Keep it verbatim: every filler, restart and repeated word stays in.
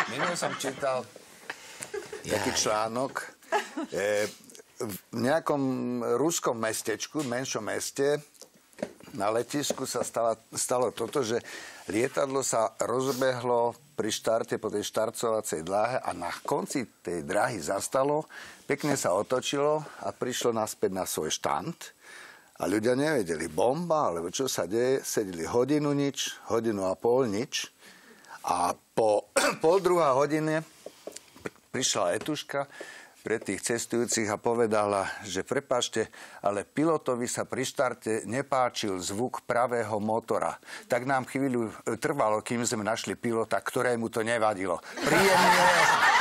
Minul som čítal taký článok. E, v nejakom ruskom mestečku, menšom meste, na letisku sa stala, stalo toto, že lietadlo sa rozbehlo pri štarte po tej štarcovacej dláhe a na konci tej dráhy zastalo, pekne sa otočilo a prišlo naspäť na svoj štand. A ľudia nevedeli, bomba, alebo čo sa deje, sedeli hodinu nič, hodinu a pol nič. A po pol druhá hodine prišla letuška pre tých cestujúcich a povedala, že prepáčte, ale pilotovi sa pri štarte nepáčil zvuk pravého motora. Tak nám chvíľu trvalo, kým sme našli pilota, ktorému to nevadilo. Príjemne.